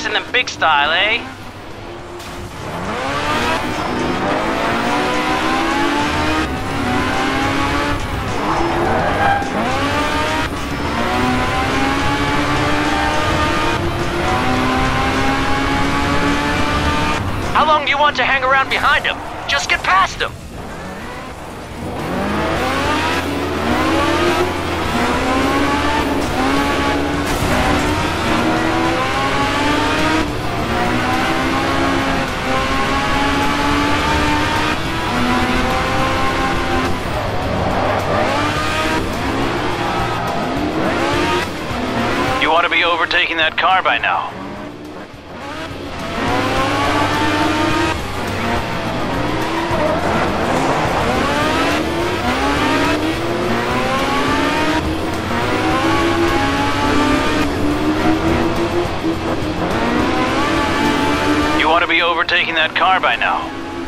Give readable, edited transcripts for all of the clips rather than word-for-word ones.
chasing them big style, eh? How long do you want to hang around behind him? Just get past him! You ought to be overtaking that car by now. You ought to be overtaking that car by now.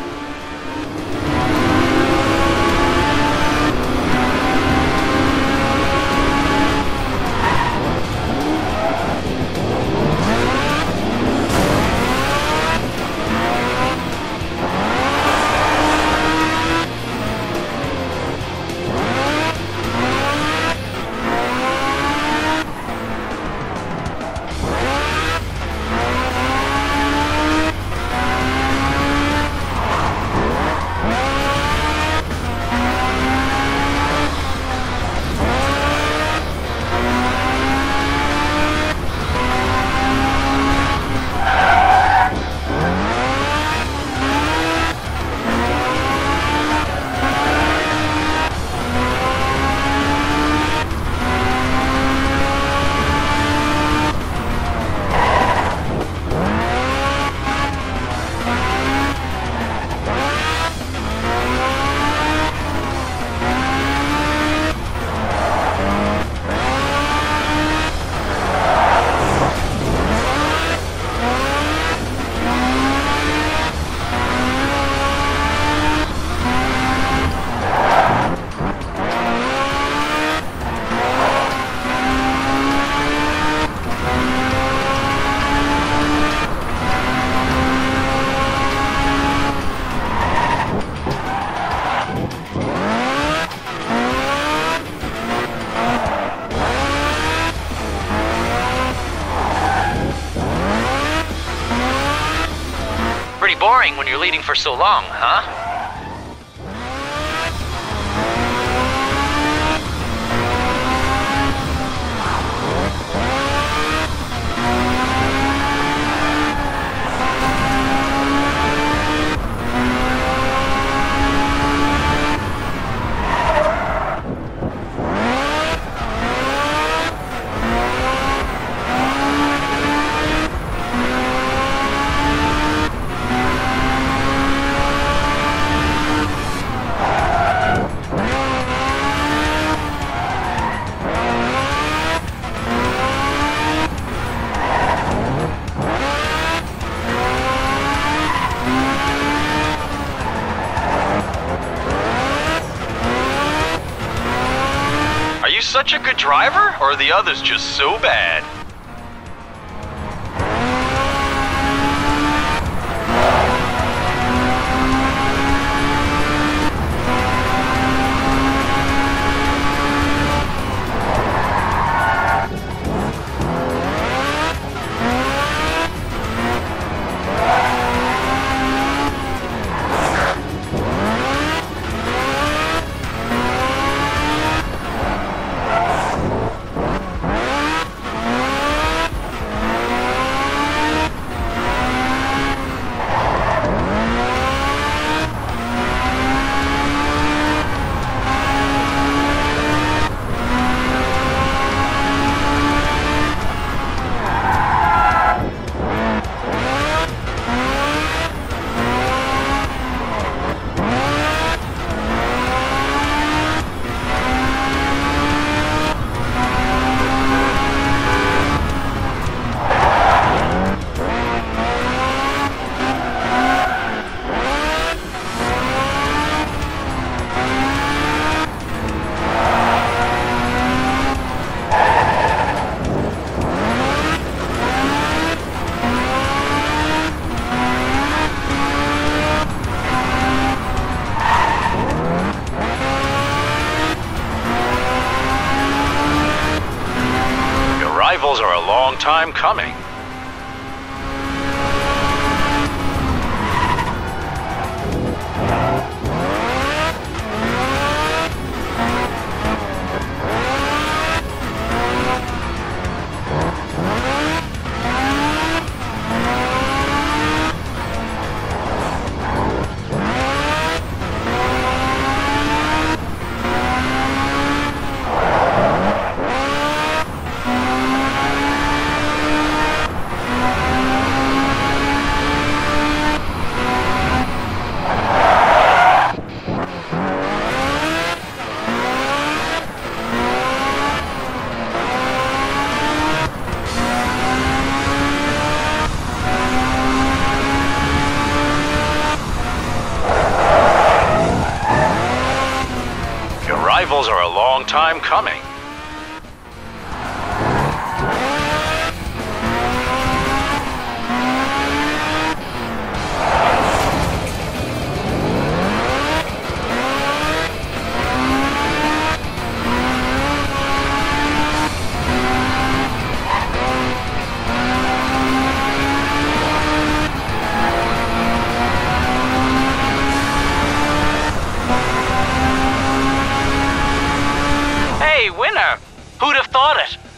Pretty boring when you're leading for so long, huh? Such a good driver, or are the others just so bad? arrivals are a long time coming. Arrivals are a long time coming. Hey, winner! Who'd have thought it?